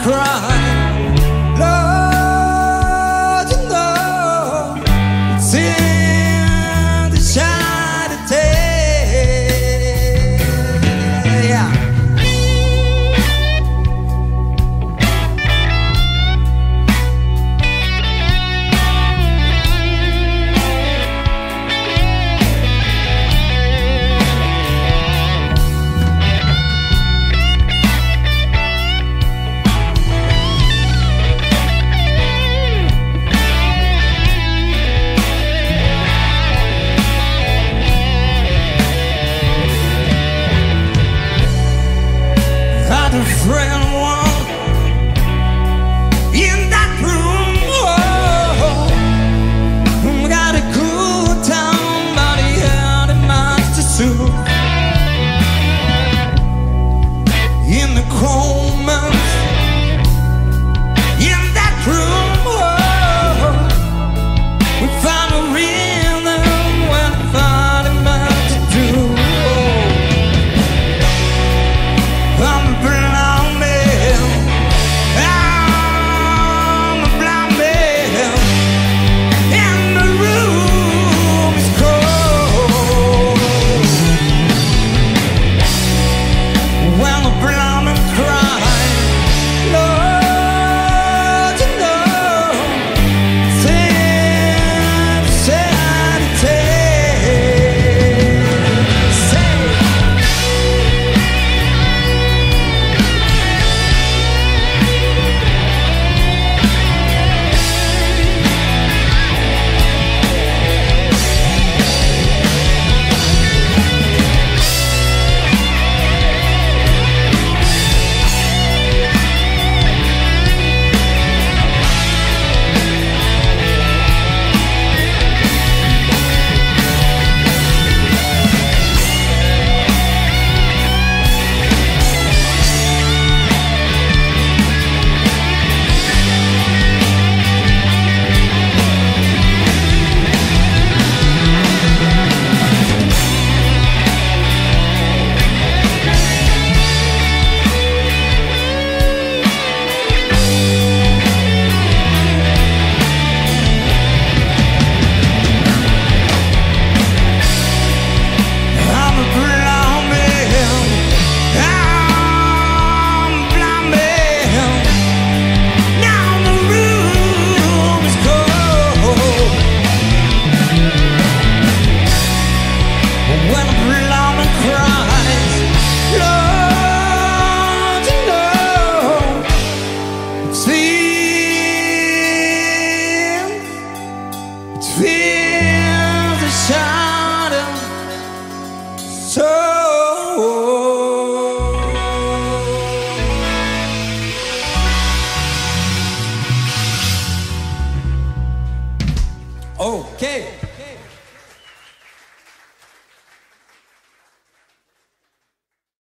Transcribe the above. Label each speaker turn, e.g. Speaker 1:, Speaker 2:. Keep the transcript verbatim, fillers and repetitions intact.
Speaker 1: cry. Lord, you know it's in the shiny day. Yeah. A friend one in that room, oh, got a good time, but he had a master suit. In the cold months, in that room, oh, we found a rhythm when we found a man to do. Oh, I'm a feel the shadow so. Okay.